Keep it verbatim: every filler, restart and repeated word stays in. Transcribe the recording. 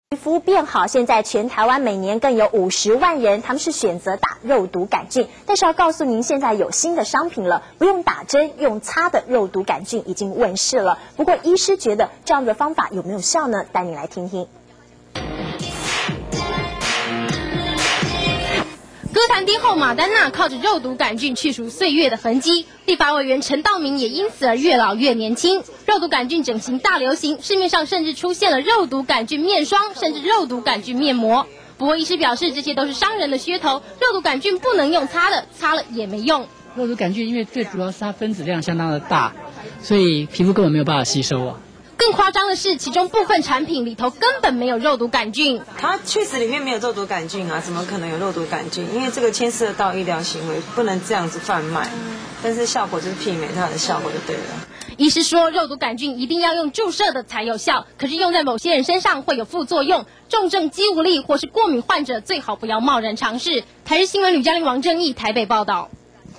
皮肤变好，现在全台湾每年更有五十万人，他们是选择打肉毒杆菌。但是要告诉您，现在有新的商品了，不用打针，用擦的肉毒杆菌已经问世了。不过医师觉得这样的方法有没有效呢？带你来听听。 歌坛天后马丹娜靠着肉毒杆菌去除岁月的痕迹，立法委员陈道明也因此而越老越年轻。肉毒杆菌整形大流行，市面上甚至出现了肉毒杆菌面霜，甚至肉毒杆菌面膜。不过医师表示，这些都是商人的噱头，肉毒杆菌不能用擦的，擦了也没用。 肉毒杆菌因为最主要是它分子量相当的大，所以皮肤根本没有办法吸收啊。 更夸张的是，其中部分产品里头根本没有肉毒杆菌。 它确实里面没有肉毒杆菌啊，怎么可能有肉毒杆菌？因为这个牵涉到医疗行为，不能这样子贩卖。但是效果就是媲美它的效果就对了。 医师说，肉毒杆菌一定要用注射的才有效，可是用在某些人身上会有副作用，重症肌无力或是过敏患者最好不要贸然尝试。台视新闻吕嘉玲、王正义台北报道。